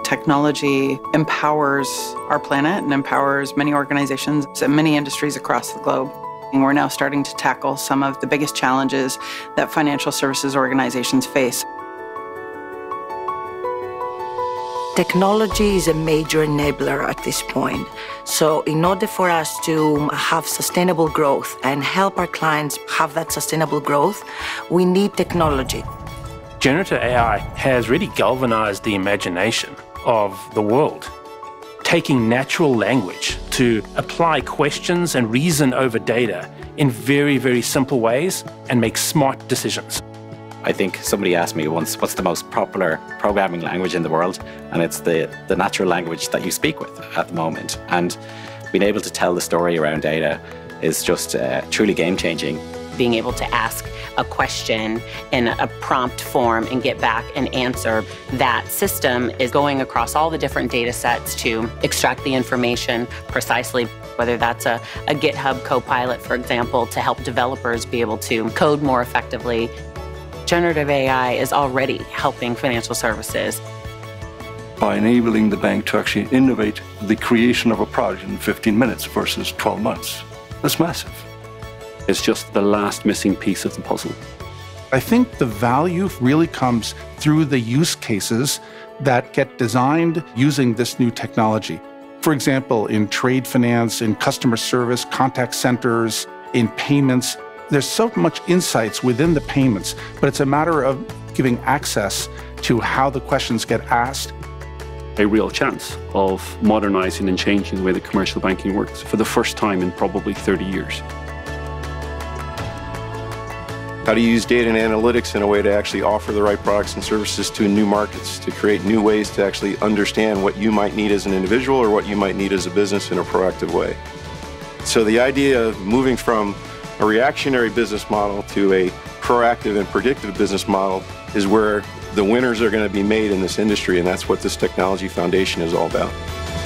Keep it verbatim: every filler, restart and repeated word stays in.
Technology empowers our planet and empowers many organizations and many industries across the globe. And we're now starting to tackle some of the biggest challenges that financial services organizations face. Technology is a major enabler at this point. So in order for us to have sustainable growth and help our clients have that sustainable growth, we need technology. Generative A I has really galvanized the imagination of the world, taking natural language to apply questions and reason over data in very, very simple ways and make smart decisions. I think somebody asked me once, what's the most popular programming language in the world? And it's the, the natural language that you speak with at the moment. And being able to tell the story around data is just uh, truly game-changing. Being able to ask a question in a prompt form and get back an answer. That system is going across all the different data sets to extract the information precisely, whether that's a, a GitHub Copilot, for example, to help developers be able to code more effectively. Generative A I is already helping financial services. By enabling the bank to actually innovate the creation of a product in fifteen minutes versus twelve months. That's massive. It's just the last missing piece of the puzzle. I think the value really comes through the use cases that get designed using this new technology. For example, in trade finance, in customer service, contact centers, in payments, there's so much insights within the payments, but it's a matter of giving access to how the questions get asked. A real chance of modernizing and changing the way that commercial banking works for the first time in probably thirty years. How to use data and analytics in a way to actually offer the right products and services to new markets, to create new ways to actually understand what you might need as an individual or what you might need as a business in a proactive way. So the idea of moving from a reactionary business model to a proactive and predictive business model is where the winners are going to be made in this industry, and that's what this technology foundation is all about.